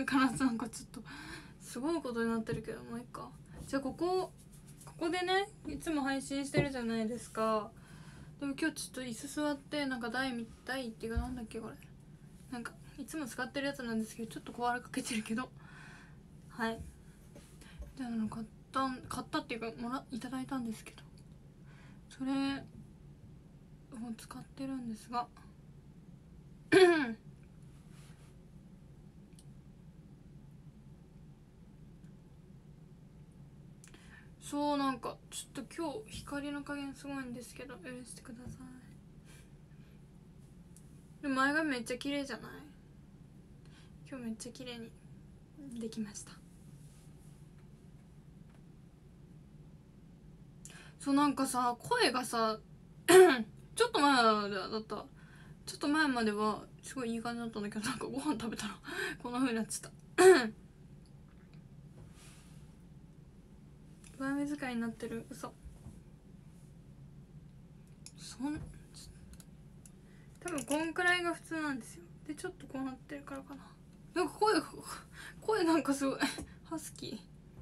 からなんかちょっとすごいことになってるけど、もういいか。じゃあここでねいつも配信してるじゃないですか。でも今日ちょっと椅子座ってなんか台っていうかなんだっけこれ、なんかいつも使ってるやつなんですけどちょっと壊れかけてるけど、はい。じゃあ買ったっていうかいただいたんですけど、それを使ってるんですがそう、なんかちょっと今日光の加減すごいんですけど許してください。でも前髪めっちゃ綺麗じゃない？今日めっちゃ綺麗にできました。そうなんかさ、声がさちょっと前まではすごいいい感じだったんだけど、なんかご飯食べたらこんな風になっちゃった上目遣いになってる。嘘。多分こんくらいが普通なんですよ。でちょっとこうなってるからかな。なんか声なんかすごいハスキ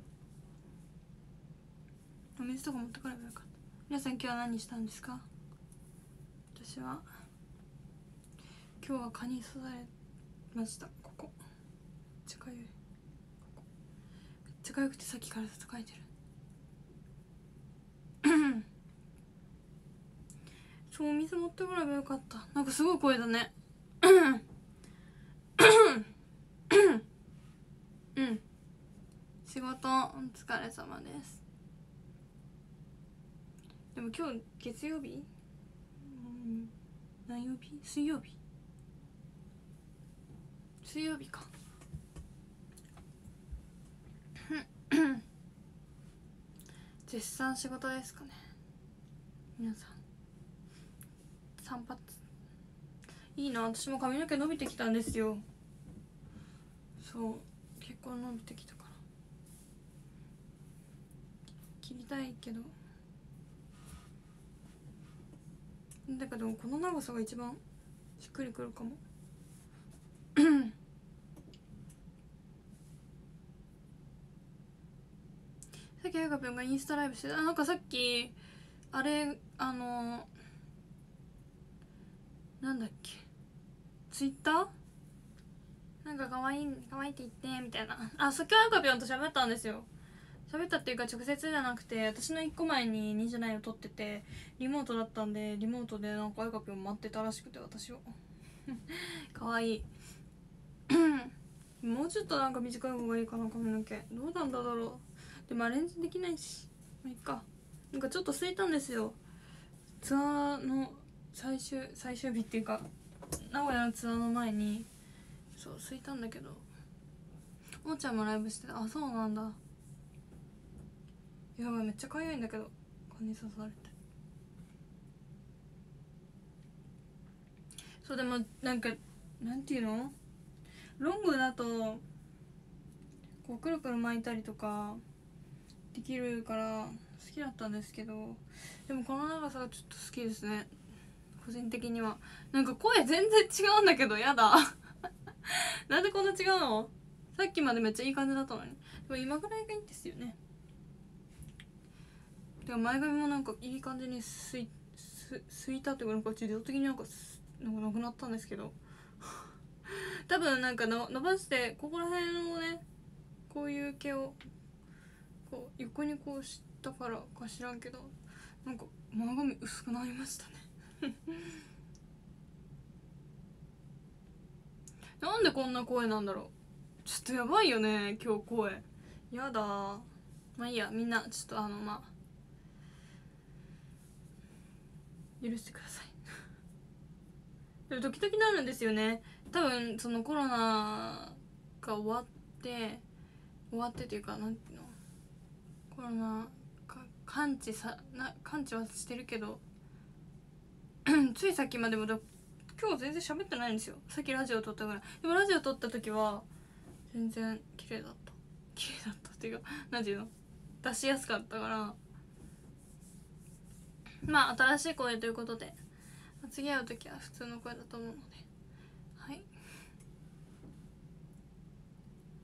ー。お水とか持ってかればよかった。皆さん今日は何したんですか？私は今日は蚊に刺されました。ここめっちゃかゆい。めっちゃかゆくてさっきからずっとかいてるそう、お水持ってこればよかった。なんかすごい声だねうん仕事お疲れ様です。でも今日月曜日、何曜日？水曜日か絶賛仕事ですかね皆さん。散髪いいな。私も髪の毛伸びてきたんですよ。そう結構伸びてきたから切りたいけど、だけどこの長さが一番しっくりくるかもさっきあやかぴょんがインスタライブしてた。なんかさっきあれなんだっけ、ツイッターなんか可愛いって言ってみたいな。さっきあやかぴょんと喋ったんですよ。喋ったっていうか直接じゃなくて、私の1個前に2じゃないを撮っててリモートだったんで、リモートでなんかあやかぴょん待ってたらしくて私をかわいいもうちょっとなんか短い方がいいかな髪の毛。どうなんだろう。でもアレンジできないしまあいっか。なんかちょっと空いたんですよ。ツアーの最終日っていうか名古屋のツアーの前にそう空いたんだけど、おーちゃんもライブしてた。あ、そうなんだ。やばいめっちゃかゆいんだけど蚊に刺されて。そうでもなんかなんていうの、ロングだとこうくるくる巻いたりとかできるから好きだったんですけど、でもこの長さがちょっと好きですね個人的には。なんか声全然違うんだけどやだなんでこんな違うの。さっきまでめっちゃいい感じだったのに。でも今ぐらいがいいんですよね。でも前髪もなんかいい感じにすいたっていうか、なんか自動的になんかなくなったんですけど多分なんか伸ばしてここら辺をね、こういう毛をこう横にこうしたからか知らんけど、なんか前髪薄くなりましたねなんでこんな声なんだろう。ちょっとやばいよね今日声。やだ。まあいいや、みんなちょっとまあ許してくださいでも時々なるんですよね。多分そのコロナが終わってっていうか、なんていうの、コロナ完治はしてるけどついさっきまでも今日全然喋ってないんですよ。さっきラジオ撮ったぐらい。でもラジオ撮った時は全然綺麗だっていうか、なんていうの、出しやすかったから、まあ新しい声ということで次会う時は普通の声だと思うので、はい。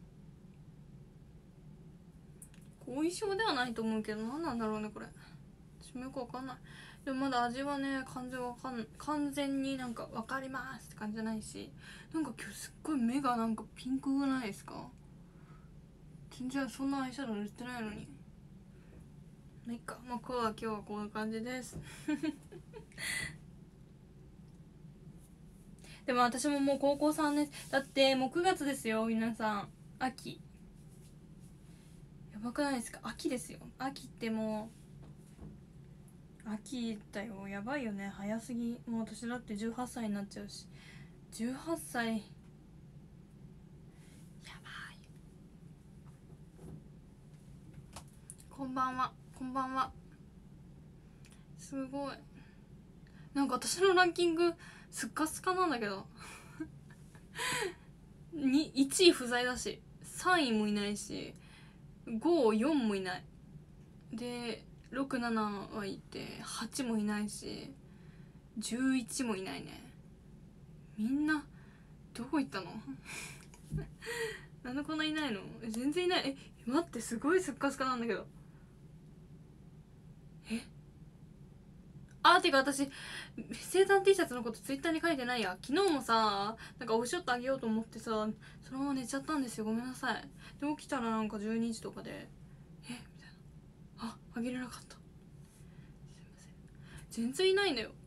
後遺症ではないと思うけど、何なんだろうねこれ。私もよくわかんない。でもまだ味はね完全になんか分かりますって感じじゃないし、なんか今日すっごい目がなんかピンクくないですか？全然そんなアイシャドウ塗ってないのに。まあいっか、まあ今日はこういう感じですでも私ももう高校3年だってもう9月ですよ皆さん。秋やばくないですか？秋ですよ。秋ってもう秋だよ。やばいよね、早すぎ。もう私だって18歳になっちゃうし。18歳やばい。こんばんは、こんばんは。すごいなんか私のランキングスッカスカなんだけど1位不在だし3位もいないし54もいないで67はいて8もいないし11もいないね。みんなどこ行ったのなんでこんないないの？全然いない。待って、すごいスッカスカなんだけど。てか私生誕 T シャツのことツイッターに書いてないや。昨日もさなんかオフショットあげようと思ってさそのまま寝ちゃったんですよ、ごめんなさい。で起きたらなんか12時とかでみたいな、あげれなかった、すいません。全然いないんだよ。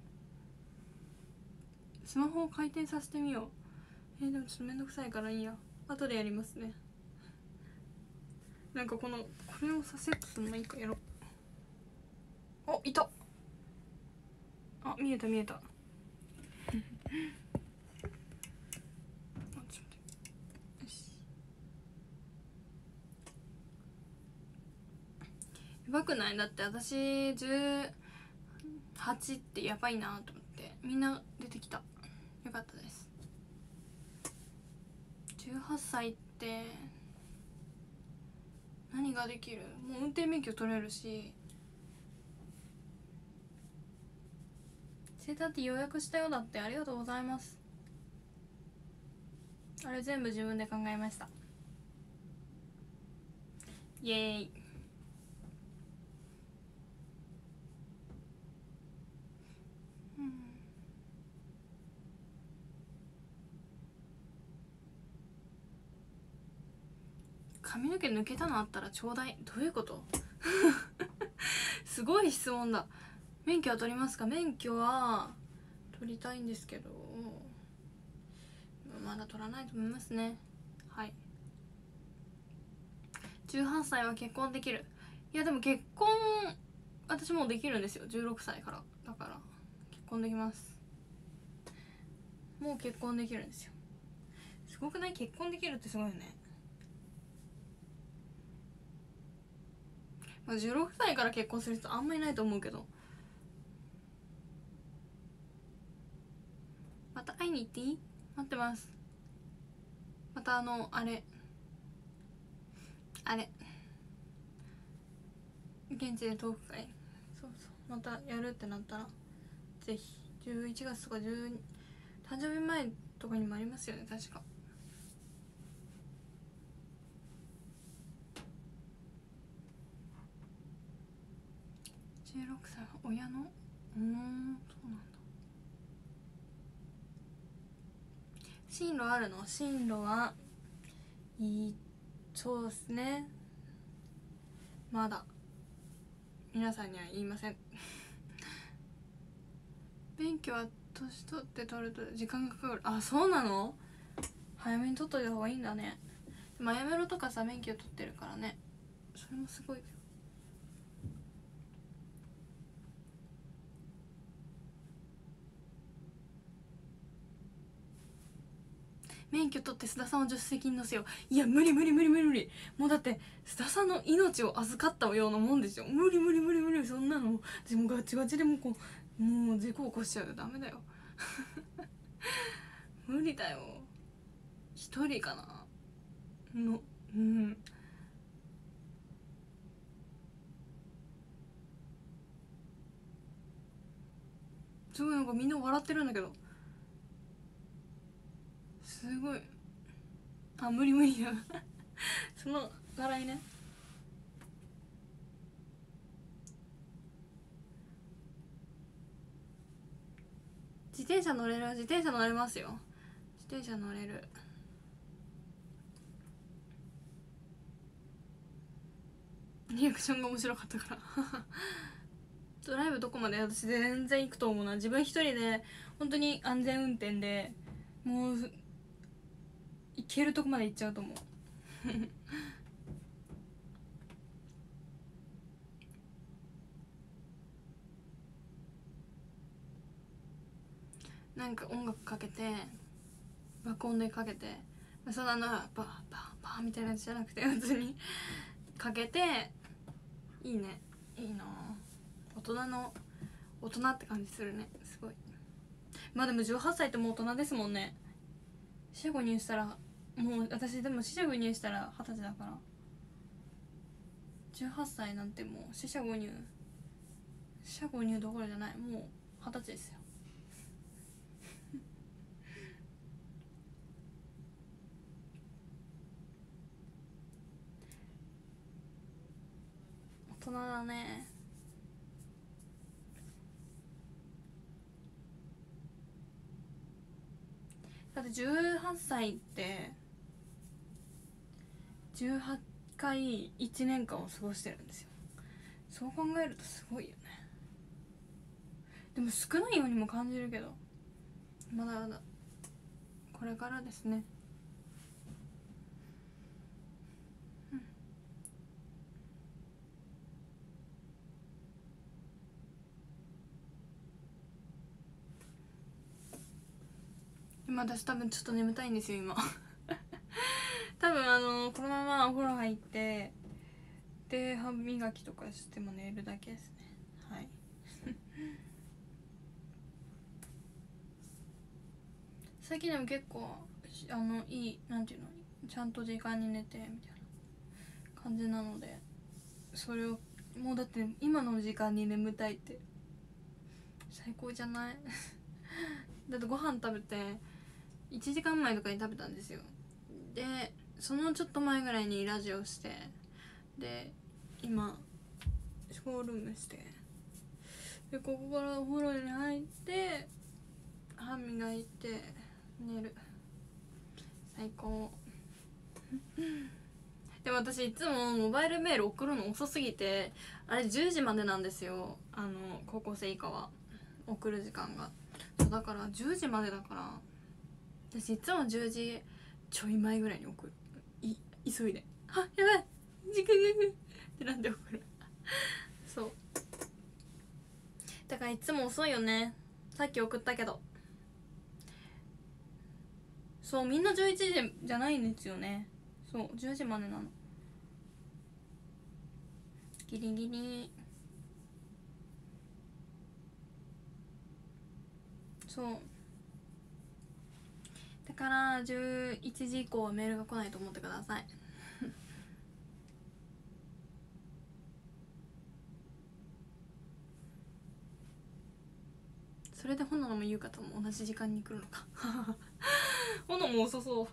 スマホを回転させてみよう。でもちょっとめんどくさいからいいや、後でやりますね。なんかこれをさセットするのもいいかやろう。いた。見えた見えたちょっと待って。よし、やばくない？だって私18ってやばいなと思ってみんな出てきた。よかったです。18歳って何ができる？もう運転免許取れるし。生誕って予約したよ。だってありがとうございます。あれ全部自分で考えました。イエーイ。髪の毛抜けたのあったらちょうだい。どういうことすごい質問だ。免許は取りますか？免許は取りたいんですけどまだ取らないと思いますね。はい。18歳は結婚できる。いやでも結婚私もうできるんですよ、16歳から。だから結婚できます。もう結婚できるんですよ。すごくない？結婚できるってすごいよね。まあ、16歳から結婚する人あんまりいないと思うけど。また会いに行っていい？待ってます。またあれ現地でトーク会、そうまたやるってなったらぜひ。11月とか12誕生日前とかにもありますよね確か。16歳は親のそうなんだ。進路あるの？進路そうですね、まだ皆さんには言いません免許は年取って取ると時間がかかる。そうなの？早めに取っといた方がいいんだね。マヤメロとかさ免許取ってるからね、それもすごいよ。免許取って須田さんを助手席に乗せよう。いや無理無理無理無理無理。もうだって須田さんの命を預かったようなもんですよ。無理無理無理無理。そんなのでもガチガチでももう事故起こしちゃうよ。ダメだよ無理だよ。一人かなすごいなんかみんな笑ってるんだけど、すごい無理無理だその笑いね。 自転車乗れる、自転車乗れますよ、自転車乗れる。リアクションが面白かったからドライブどこまで私全然行くと思うな。自分一人で本当に安全運転でもう行けるとこまで行っちゃうと思うなんか音楽かけて爆音でかけて、そんなのバーバーバーみたいなやつじゃなくて普通にかけて、いいね、いいな。大人って感じするね、すごい。まあでも18歳ってもう大人ですもんね。四捨五入したらもう、私でも四捨五入したら20歳だから、18歳なんてもう四捨五入どころじゃない、もう20歳ですよ大人だね。だって18歳って18回1年間を過ごしてるんですよ。そう考えるとすごいよね。でも少ないようにも感じるけど、まだまだこれからですね。今私多分ちょっと眠たいんですよ今多分このままお風呂入ってで歯磨きとかしても寝るだけですね。はい最近でも結構いい、なんていうの、ちゃんと時間に寝てみたいな感じなので、それをもうだって今の時間に眠たいって最高じゃないだってご飯食べて1時間前とかに食べたんですよ。でそのちょっと前ぐらいにラジオして、で今ショールームして、でここからお風呂に入って歯磨いて寝る、最高でも私いつもモバイルメール送るの遅すぎて、あれ10時までなんですよ、高校生以下は送る時間が。そうだから10時までだから、私いつも10時ちょい前ぐらいに送る、急いで、あやばい時間がってなんで送るそうだからいつも遅いよね。さっき送ったけど、そうみんな11時じゃないんですよね。そう10時までなの、ギリギリ。そうだから11時以降はメールが来ないと思ってくださいそれで炎も優香とも同じ時間に来るのか炎も遅そう。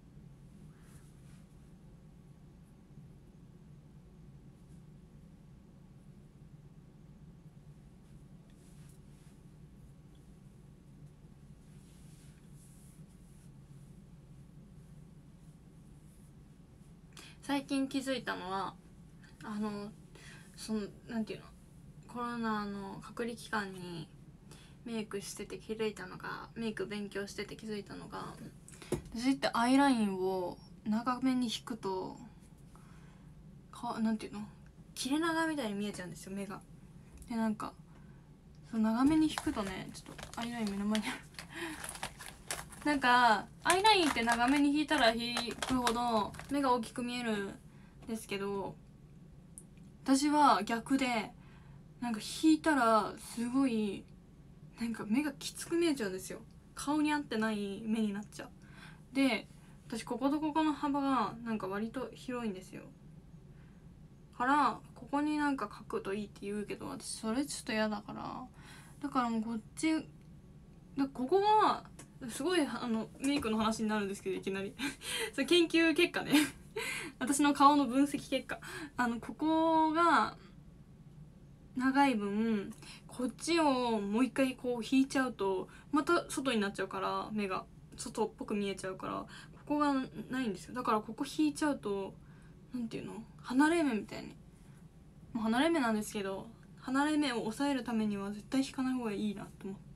最近気づいたのはなんていうの、コロナの隔離期間にメイクしてて気づいたのが、メイク勉強してて気づいたのが、私ってアイラインを長めに引くとなんていうの、切れ長みたいに見えちゃうんですよ、目が。でなんかそう長めに引くとね、ちょっとアイライン目の前にあるなんかアイラインって長めに引いたら引くほど目が大きく見えるんですけど、私は逆で、なんか引いたらすごいなんか目がきつく見えちゃうんですよ。顔に合ってない目になっちゃう。で私こことここの幅がなんか割と広いんですよ。からここになんか描くといいって言うけど、私それちょっと嫌だから、だからもうこっちここがすごいメイクの話になるんですけど、いきなりそれ研究結果ね私の顔の分析結果、ここが長い分こっちをもう一回こう引いちゃうとまた外になっちゃうから、目が外っぽく見えちゃうから、ここがないんですよ。だからここ引いちゃうと、なんていうの、離れ目みたいに、もう離れ目なんですけど、離れ目を抑えるためには絶対引かない方がいいなと思って、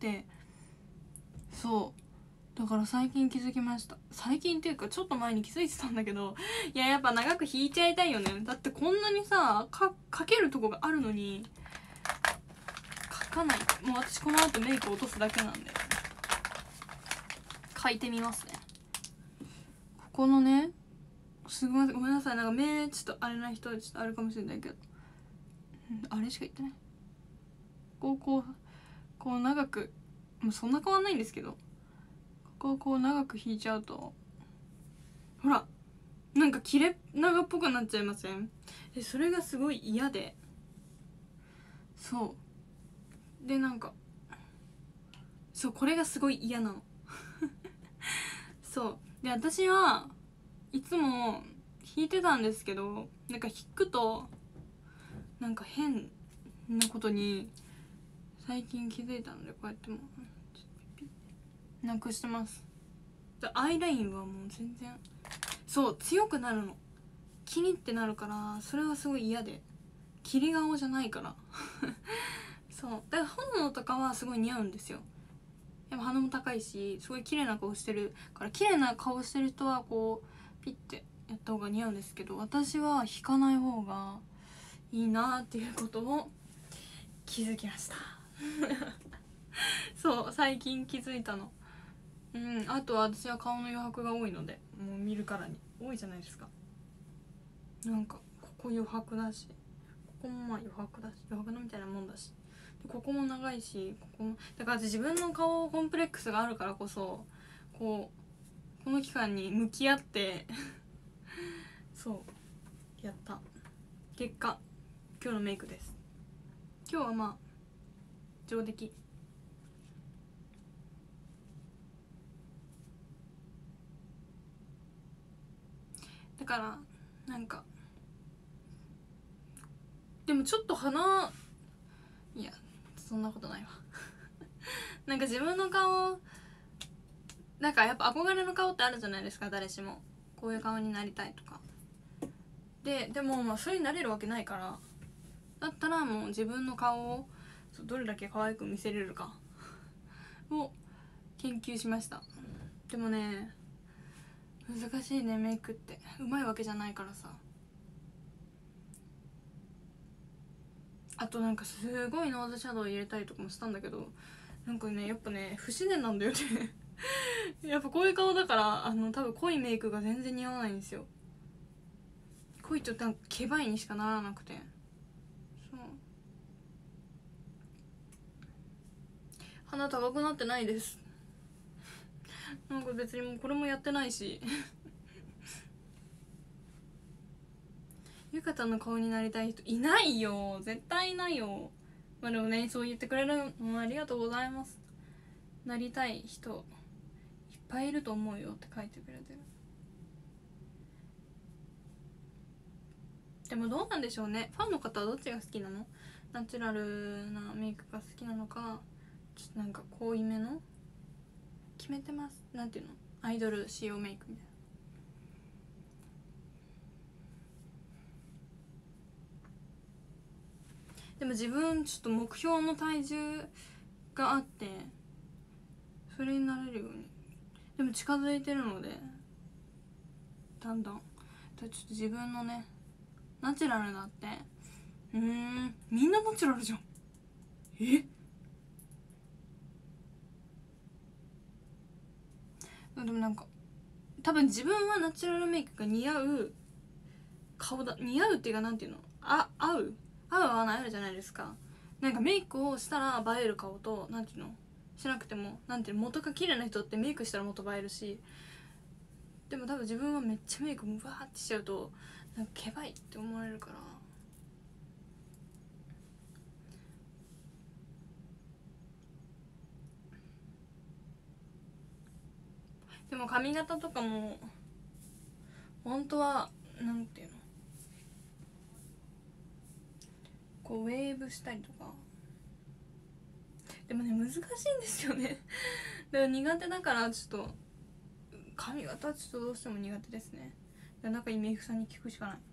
そうだから最近気づきました。最近っていうかちょっと前に気づいてたんだけど、いややっぱ長く引いちゃいたいよね。だってこんなにさかけるとこがあるのに描かない。もう私この後メイク落とすだけなんで描いてみますね。ここのね、すごいごめんなさい、なんか目ちょっとあれな人はちょっとあるかもしれないけど、あれしか言ってない。こう長く、もうそんな変わんないんですけど、ここをこう長く引いちゃうと、ほらなんか切れ長っぽくなっちゃいません？それがすごい嫌で、そうで、なんかそうこれがすごい嫌なのそうで、私はいつも弾いてたんですけど、なんか弾くとなんか変なことに最近気づいたので、こうやってもなくしてます。アイラインはもう全然そう強くなるの、キリってなるから、それはすごい嫌で、キリ顔じゃないからそうだから炎とかはすごい似合うんですよ。やっぱ鼻も高いし、すごい綺麗な顔してるから、綺麗な顔してる人はこうピッてやった方が似合うんですけど、私は引かない方がいいなっていうことを気づきましたそう最近気づいたの。あとは私は顔の余白が多いので、もう見るからに多いじゃないですか。なんかここ余白だし、ここもまあ余白だし、余白のみたいなもんだし、ここも長いし、ここもだから、自分の顔コンプレックスがあるからこそ、この期間に向き合ってそうやった結果、今日のメイクです。今日はまあ上出来。だからなんか、でもちょっと鼻、いやそんなことないわなんか自分の顔、なんかやっぱ憧れの顔ってあるじゃないですか、誰しも。こういう顔になりたいとかでもまあそれになれるわけないから、だったらもう自分の顔をどれだけ可愛く見せれるかを研究しました。でもね、難しいね、メイクってうまいわけじゃないからさ。あとなんかすごいノーズシャドウ入れたりとかもしたんだけど、なんかねやっぱね不自然なんだよねやっぱこういう顔だから、多分濃いメイクが全然似合わないんですよ。濃いとなんかケバいにしかならなくて、そう鼻高くなってないですなんか別にもうこれもやってないしゆかたの顔になりたい人いないよ、絶対いないよ。まあでもね、そう言ってくれるのありがとうございます。なりたい人いっぱいいると思うよって書いてくれてる。でもどうなんでしょうね、ファンの方はどっちが好きなの？ナチュラルなメイクが好きなのか、ちょっとなんか濃いめの決めてます、なんていうの、アイドル仕様メイクみたいな。でも自分ちょっと目標の体重があって、それになれるようにでも近づいてるので、だんだんちょっと自分のねナチュラルだって、みんなナチュラルじゃん。でもなんか多分自分はナチュラルメイクが似合う顔だ、似合うっていうか、なんていうの、合う合わないあるじゃないですか。なんかメイクをしたら映える顔と、なんていうの、しなくても、なんていうの、元が綺麗な人ってメイクしたら元映えるし、でも多分自分はめっちゃメイクムワーってしちゃうとなんかケバいって思われるから、でも髪型とかも本当はなんていうの、 こうウェーブしたりとか。でもね難しいんですよねだから苦手だからちょっと髪型はちょっとどうしても苦手ですね。なんかメイクさんに聞くしかない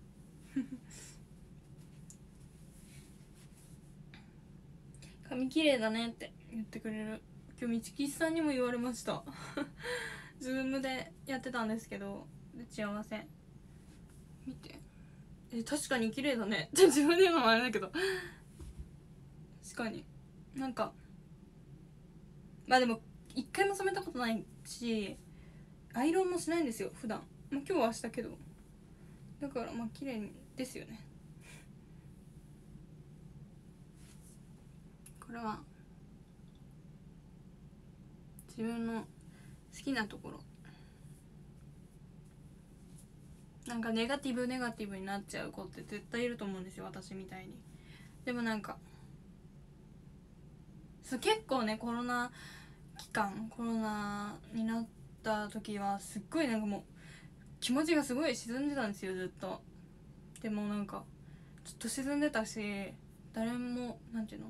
髪綺麗だねって言ってくれる。今日道吉さんにも言われましたズームでやってたんですけど、打ち合わせ見て、確かに綺麗だねって自分で言うのもあれだけど確かになんかまあでも一回も染めたことないしアイロンもしないんですよ普段。まあ今日はしたけど、だからまあ綺麗ですよね。これは自分の好きなところ。なんかネガティブになっちゃう子って絶対いると思うんですよ、私みたいに。でもなんか結構ね、コロナになった時はすっごいなんかもう気持ちがすごい沈んでたんですよ、ずっと。でもなんかずっと沈んでたし、誰もなんていうの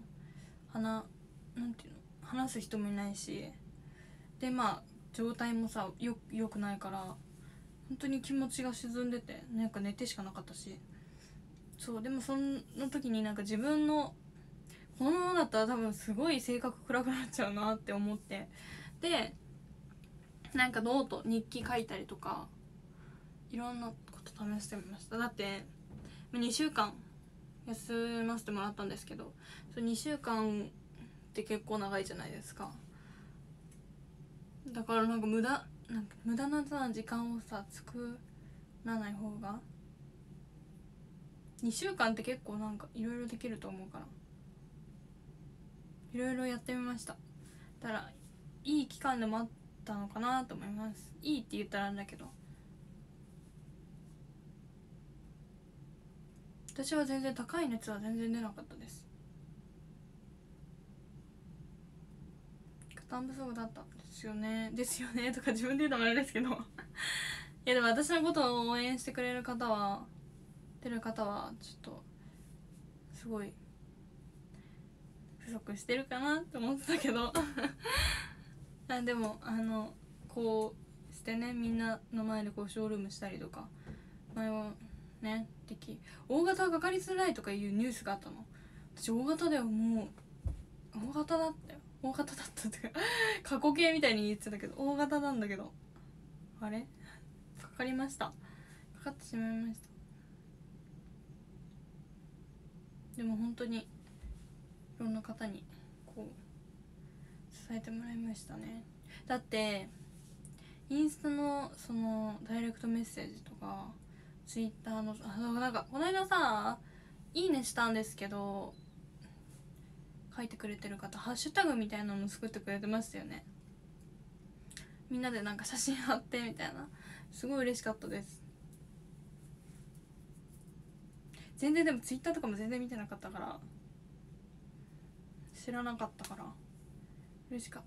話す人もいないし、でまあ状態もさよくないから本当に気持ちが沈んでて、なんか寝てしかなかったし。そうでもその時になんか自分のこのままだったら多分すごい性格暗くなっちゃうなって思って、でなんかノート日記書いたりとかいろんなこと試してみました。だって2週間休ませてもらったんですけど、その2週間って結構長いじゃないですか。だからなんか無駄な時間をさ作らない方が、2週間って結構なんかいろいろできると思うからいろいろやってみました。だからいい期間でもあったのかなと思います。いいって言ったらあれだけど、私は全然高い熱は全然出なかったです。負担不足だったんですよねとか自分で言うのもあれですけどいやでも私のことを応援してくれる方はちょっとすごい不足してるかなって思ってたけどでもこうしてね、みんなの前でこうショールームしたりとか、前はね大型はかかりづらいとかいうニュースがあったの。私大型ではもう大型だったってか過去形みたいに言ってたけど大型なんだけど、あれかかってしまいました。でも本当にいろんな方にこう支えてもらいましたね。だってインスタのそのダイレクトメッセージとかツイッターのなんかこの間さいいねしたんですけど、書いてくれてる方ハッシュタグみたいなの作ってくれてましたよね。みんなでなんか写真貼ってみたいな、すごい嬉しかったです。全然でもツイッターとかも全然見てなかったから知らなかったから嬉しかった。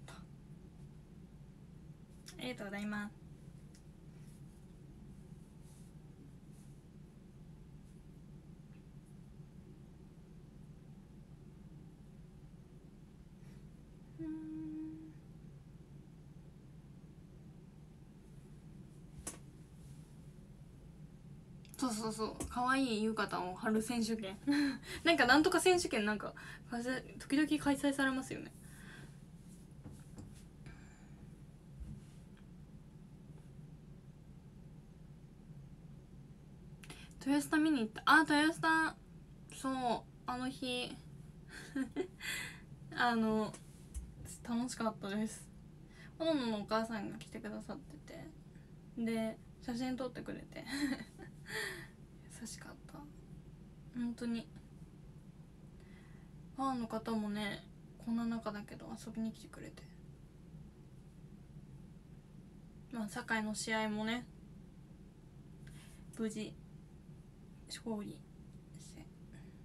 ありがとうございます。そう可愛い浴衣を貼る選手権なんとか選手権時々開催されますよね。豊洲見に行った。豊洲そうあの日楽しかったです。ほのののお母さんが来てくださってて、で写真撮ってくれて優しかった。本当にファンの方もね、こんな中だけど遊びに来てくれて、まあ堺の試合もね無事勝利して、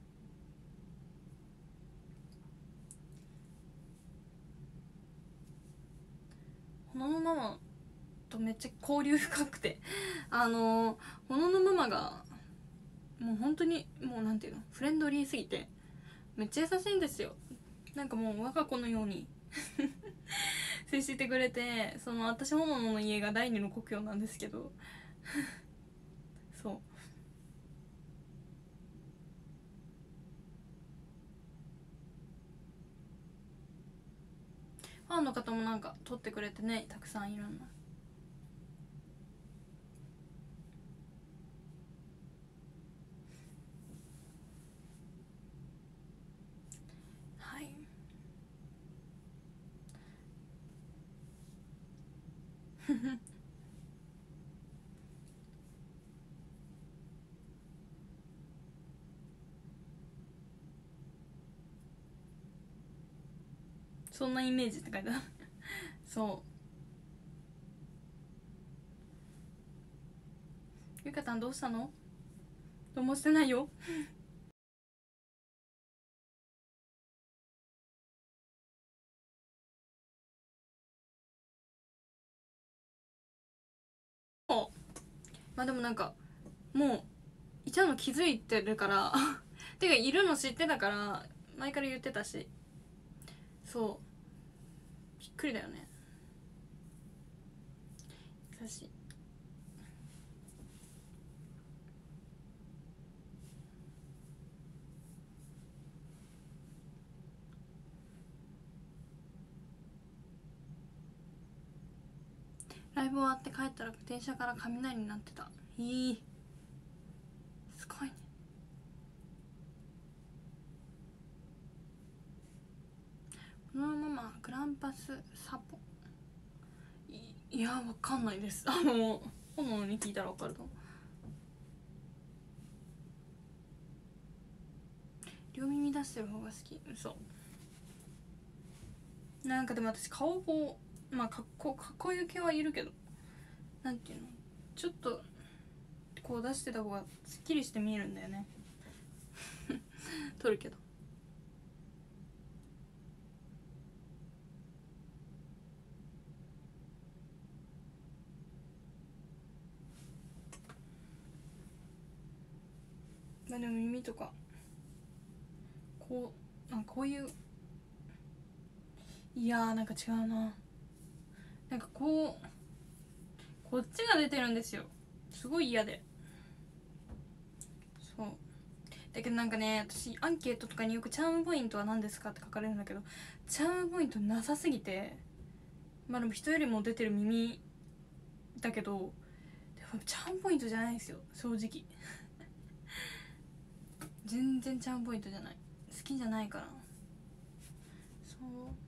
ほののママとめっちゃ交流深くてほののママがもう本当にもうなんていうのフレンドリーすぎて、 めっちゃ優しいんですよ。なんかもう我が子のように接してくれて、その私ほのの家が第二の故郷なんですけどそう、ファンの方もなんか撮ってくれてね、たくさんいろんな。はい。そんなイメージって書いてあるそう。ゆかたんどうしたの？どうもしてないよまあでもなんかもういちゃうの気づいてるからてかいるの知ってたから前から言ってたし、そうびっくりだよね。優しい。ライブ終わって帰ったら電車から雷になってた。いい、すごいね。このままグランパスサポ、いやわかんないです。炎に聞いたらわかると思う。両耳出してる方が好き。嘘。なんかでも私顔こう、まあかっこいい系はいるけど、なんていうの、ちょっとこう出してた方がすっきりして見えるんだよね撮るけど。まあでも耳とかこうなんかこういう、いやーなんか違うな、なんかこっちが出てるんですよ。すごい嫌で。そうだけどなんかね、私アンケートとかによくチャームポイントは何ですかって書かれるんだけど、チャームポイントなさすぎて、まあでも人よりも出てる耳だけど、でもチャームポイントじゃないですよ正直全然チャームポイントじゃない、好きじゃないから。そう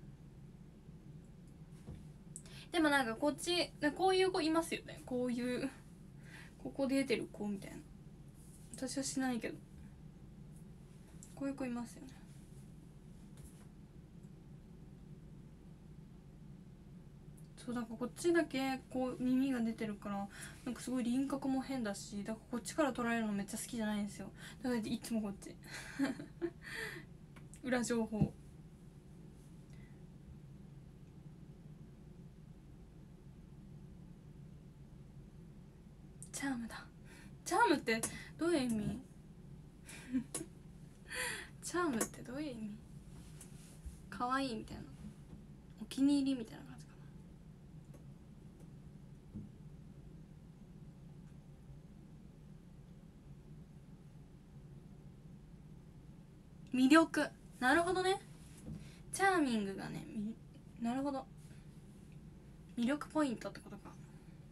でもなんかこっちこういう子いますよね、こういうここで出てる子みたいな。私はしないけどこういう子いますよね。そうだからこっちだけこう耳が出てるからなんかすごい輪郭も変だし、だからこっちから捉えるのめっちゃ好きじゃないんですよ。だからいつもこっち裏情報。チャームだ。チャームってどういう意味チャームってどういう意味？可愛いみたいな、お気に入りみたいな感じかな。魅力、なるほどね。チャーミングがね、なるほど、魅力ポイントってことか。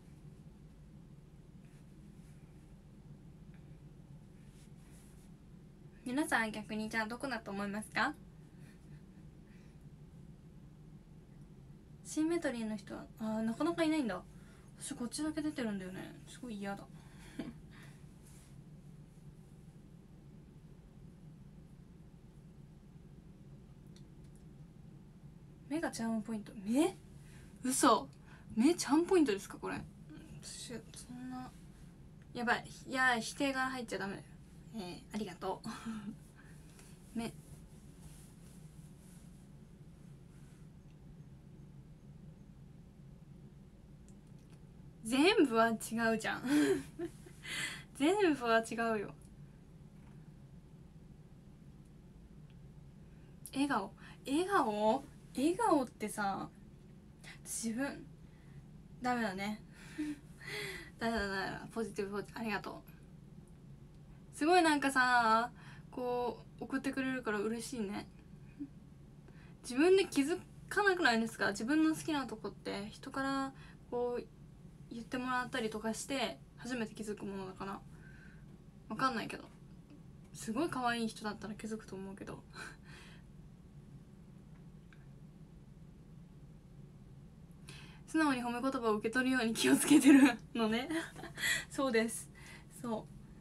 皆さん逆にじゃあどこだと思いますか？シンメトリーの人はなかなかいないんだ。私こっちだけ出てるんだよね、すごい嫌だ目がチャームポイント。目？嘘、目チャームポイントですかこれ。そんな、やばい、いや否定が入っちゃダメだよ。ありがとう目、全部は違うじゃん全部は違うよ。 笑顔笑顔ってさ、自分ダメだねダメだポジティブありがとう。すごいなんかさ、こう送ってくれるから嬉しいね。自分で気づかなくないですか？自分の好きなとこって人からこう言ってもらったりとかして初めて気づくものだから。わかんないけど、すごい可愛い人だったら気づくと思うけど素直に褒め言葉を受け取るように気をつけてるのねそうです。そう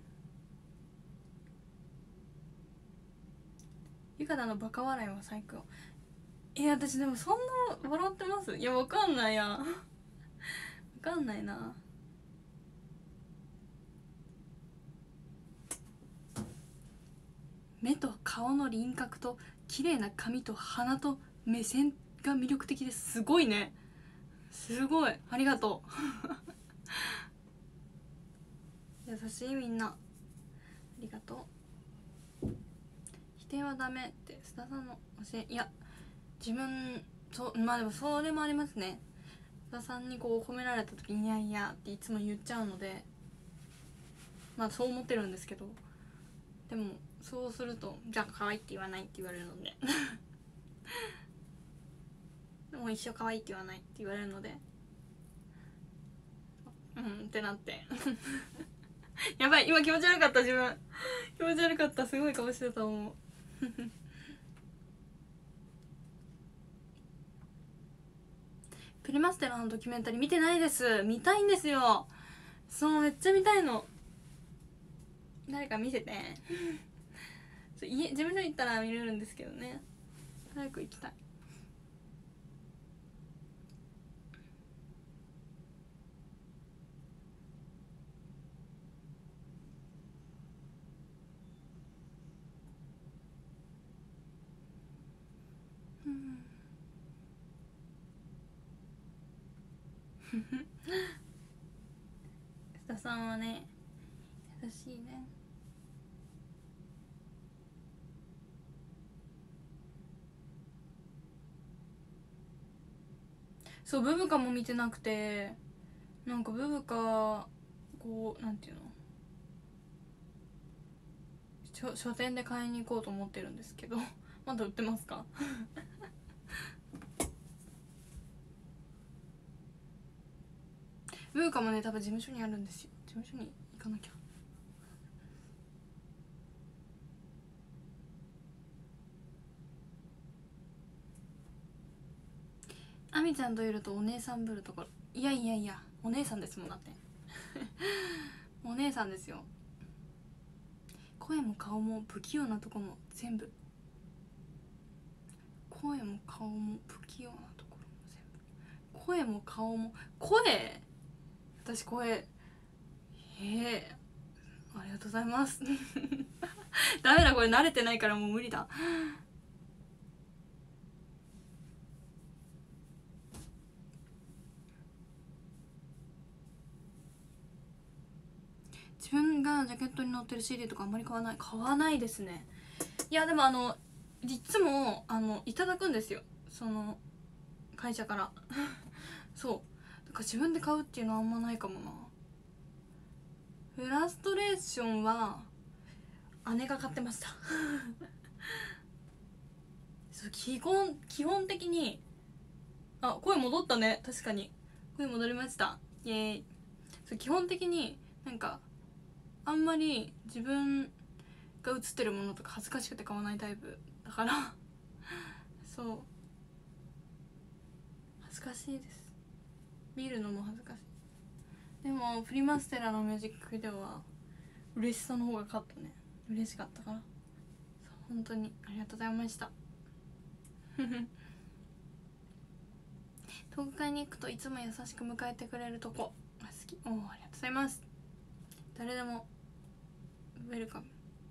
ゆかたのバカ笑いは最高。私でもそんな笑ってます？いやわかんないやわかんないな。目と顔の輪郭と綺麗な髪と鼻と目線が魅力的です。すごいね、すごい、ありがとう優しいみんな、ありがとう。否定はダメって須田さんの教え。いや自分まあでもそれもありますね。須田さんにこう褒められた時にいやいやっていつも言っちゃうので、まあそう思ってるんですけど、でもそうするとじゃあ可愛いって言わないって言われるのでもう一生可愛いって言わないって言われるのでってなってやばい、今気持ち悪かった。自分気持ち悪かった。すごい顔してたもんプリマステラのドキュメンタリー見てないです。見たいんですよ。そうめっちゃ見たいの。誰か見せて自分で行ったら見れるんですけどね、早く行きたい。須田さんはね優しいね。そうブブカも見てなくて、なんかブブカこうなんていうの、書店で買いに行こうと思ってるんですけどまだ売ってますかブブカもね多分事務所にあるんですよ。事務所に行かなきゃ。あみちゃんといるとお姉さんぶるところ。いやいやいやお姉さんですもんだってお姉さんですよ。声も顔も不器用なとこも全部、声も顔も不器用なところも全部、声も顔も私声ありがとうございますダメだこれ慣れてないからもう無理だ。自分がジャケットに載ってる CD とかあんまり買わないですね。いやでもいつもいただくんですよ、その会社からそうだから自分で買うっていうのはあんまないかもな。フラストレーションは姉が買ってましたそう基本的に声戻ったね。確かに声戻りました。イエーイ。そう基本的になんかあんまり自分が写ってるものとか恥ずかしくて買わないタイプだからそう恥ずかしいです。見るのも恥ずかしい。でもプリマステラのミュージックビデオは嬉しさの方が勝ったね。嬉しかったから本当にありがとうございました東海に行くといつも優しく迎えてくれるとこ好き。ありがとうございます。誰でもウェルカム。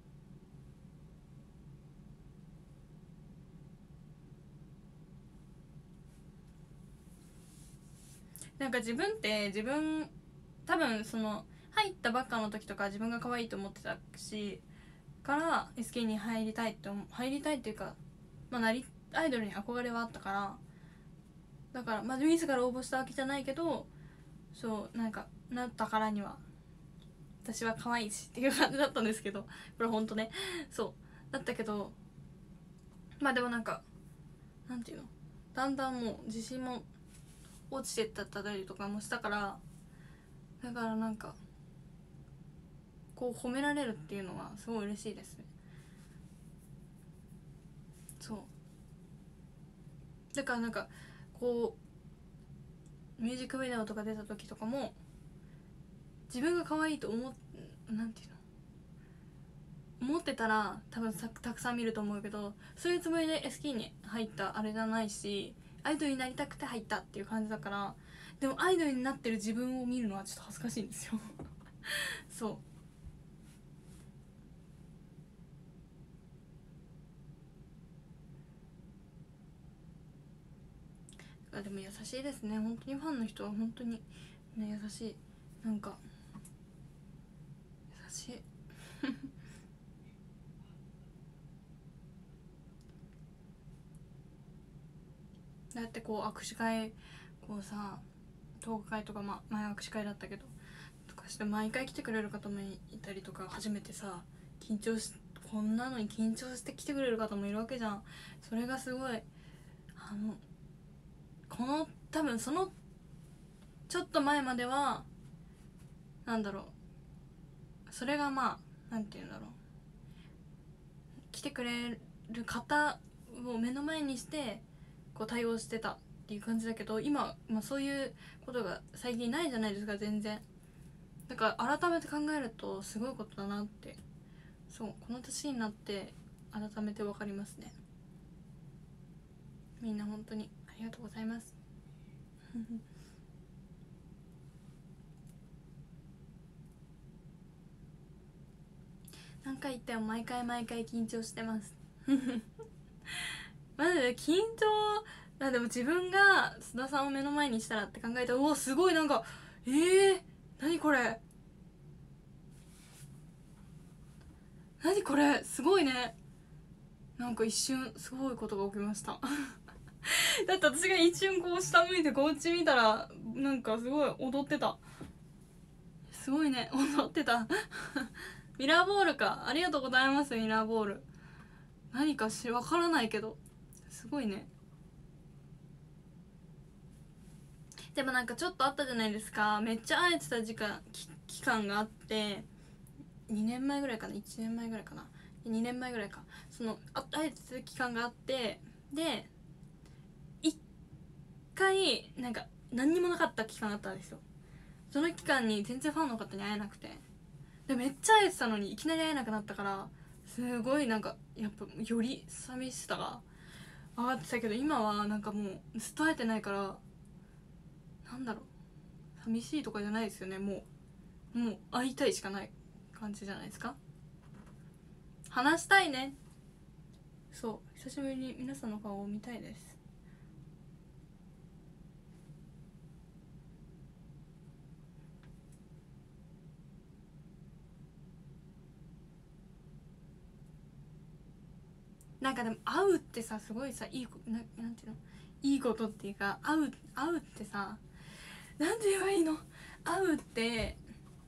なんか自分多分その入ったばっかの時とか自分が可愛いと思ってたしから SK に入りたいっていうか、 まあアイドルに憧れはあったから、だからまあ自ら応募したわけじゃないけど、そうなんかなったからには私は可愛いしっていう感じだったんですけど、これほんとね、そうだったけど、まあでもなんかなんていうの、だんだんもう自信も落ちてったりとかもしたから、だからなんかこう褒められるっていうのはすごい嬉しいですね。そうだからなんかこうミュージックビデオとか出た時とかも自分が可愛いとなんていうの、思ってたら多分たくさん見ると思うけど、そういうつもりで SK に入ったあれじゃないし、アイドルになりたくて入ったっていう感じだから。でもアイドルになってる自分を見るのはちょっと恥ずかしいんですよそうでも優しいですね、本当にファンの人は本当にね、優しい、なんか優しいだってこう握手会、こうさトーク会とか、まあ前握手会だったけどとかして毎回来てくれる方もいたりとか、初めてさこんなのに緊張して来てくれる方もいるわけじゃん。それがすごいこの多分そのちょっと前まではなんだろう、それがまあなんて言うんだろう、来てくれる方を目の前にしてこう対応してたっていう感じだけど、今、まあ、そういうことが最近ないじゃないですか、全然。だから改めて考えるとすごいことだなって、そうこの年になって改めて分かりますね。みんな本当にありがとうございます何回言っても毎回緊張してますマジで緊張。でも自分が須田さんを目の前にしたらって考えたら、うわすごい、なんか何これすごいね。なんか一瞬すごいことが起きましただって私が一瞬こう下向いてこっち見たらなんかすごい踊ってた。すごいね、踊ってたミラーボールか、ありがとうございます。ミラーボール何かわからないけどすごいね。でもなんかちょっとあったじゃないですか、めっちゃ会えてた期間があって、2年前ぐらいかな、1年前ぐらいかな、2年前ぐらいか、会えてた期間があって、で1回なんか何にもなかった期間があったんですよ。その期間に全然ファンの方に会えなくて、でめっちゃ会えてたのにいきなり会えなくなったから、すごいなんかやっぱより寂しさが上がってたけど、今はなんかもうずっと会えてないから、なんだろう、寂しいとかじゃないですよね。もう会いたいしかない感じじゃないですか。話したいね。そう久しぶりに皆さんの顔を見たいです。なんかでも会うってさ、すごいさ、なんていうの、いいことっていうか、会うってさ、なんて言えばいいの、会うって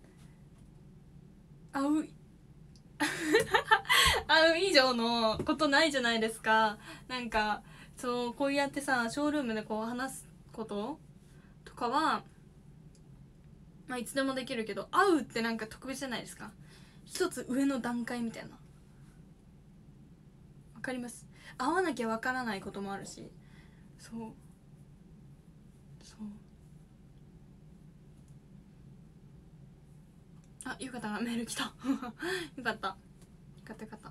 会う会う以上のことないじゃないですか。なんかこうやってさショールームでこう話すこととかはまあいつでもできるけど、会うってなんか特別じゃないですか。一つ上の段階みたいな。わかります。会わなきゃわからないこともあるし。そうあ、ゆかたがメール来たよかった、よかった。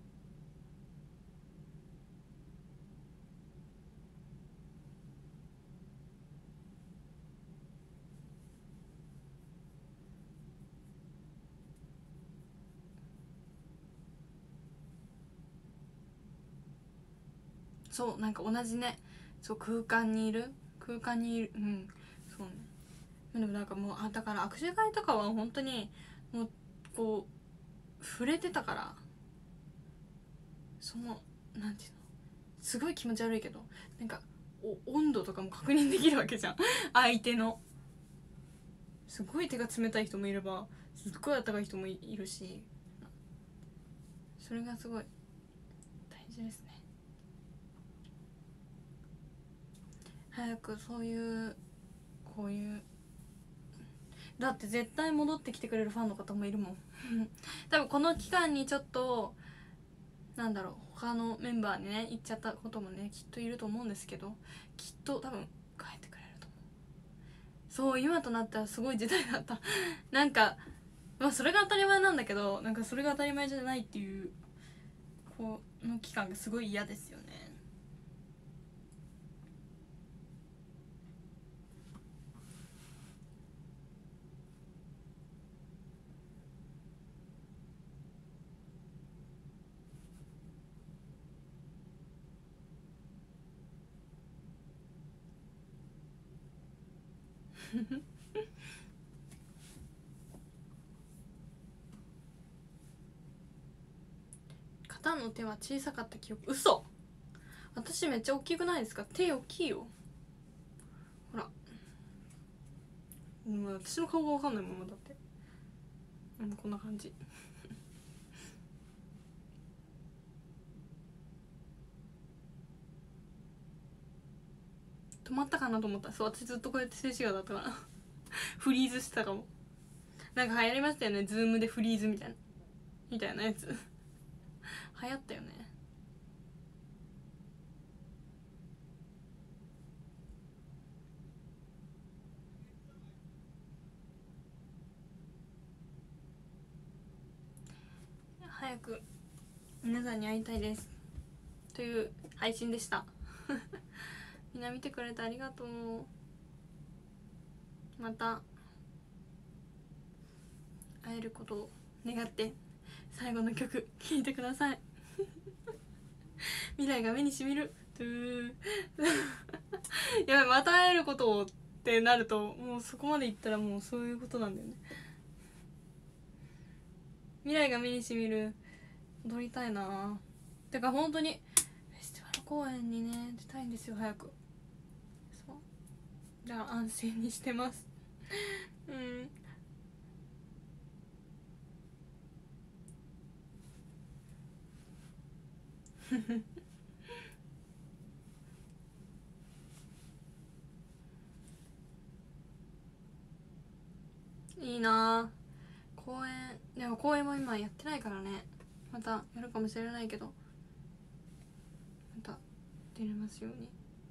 そうなんか同じね、そう空間にいるうんそうね。でもなんかもうだから握手会とかは本当にもうこう触れてたから、なんていうの、 すごい気持ち悪いけど、なんか温度とかも確認できるわけじゃん相手の。すごい手が冷たい人もいればすっごい温かい人もいるし、それがすごい大事ですね。早くそういうこういう、だって絶対戻ってきてくれるファンの方もいるもん多分この期間にちょっとなんだろう、他のメンバーにね行っちゃったこともねきっといると思うんですけど、きっと多分帰ってくれると思う。そう、今となったらすごい時代だったなんかまあそれが当たり前なんだけど、なんかそれが当たり前じゃないっていうこの期間がすごい嫌ですよね肩の手は小さかった記憶、嘘。私めっちゃ大きくないですか？手大きいよ、ほら。私の顔が分かんないもんだって。こんな感じ止まったかなと思った。そう、私ずっとこうやって静止画だったからフリーズしてたかも。なんか流行りましたよね、ズームでフリーズみたいなやつ流行ったよね。早く皆さんに会いたいですという配信でしたみんな見てくれてありがとう。また会えることを願って最後の曲聴いてください未来が目にしみるトゥーやばい、また会えることをってなるともうそこまでいったらもうそういうことなんだよね。未来が目にしみる踊りたいな。てか本当にフェスティバル公演にね出たいんですよ、早く。そう、じゃあ安静にしてますいいな。公演、でも公演も今やってないからね、またやるかもしれないけど、また出れますように。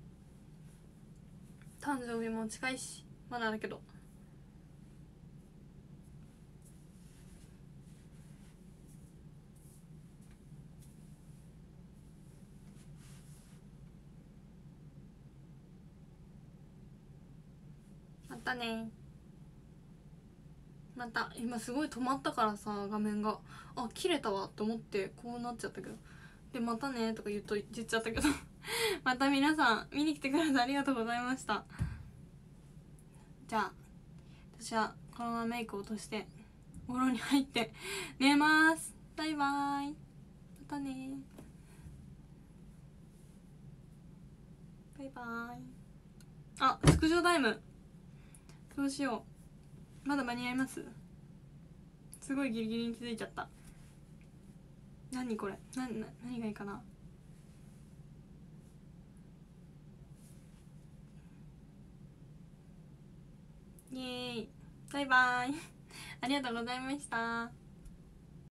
誕生日も近いしまだだけど、またね。また今すごい止まったからさ、画面が切れたわって思ってこうなっちゃったけど、でまたねとか言っちゃったけどまた皆さん見に来てくれてありがとうございました。じゃあ私はこのままメイクを落としてお風呂に入って寝ます。バイバーイ、またね、バイバーイ。スクショタイムどうしよう、まだ間に合います？すごいギリギリに気づいちゃった。何これ、何がいいかな。イエーイ、バイバイありがとうございました。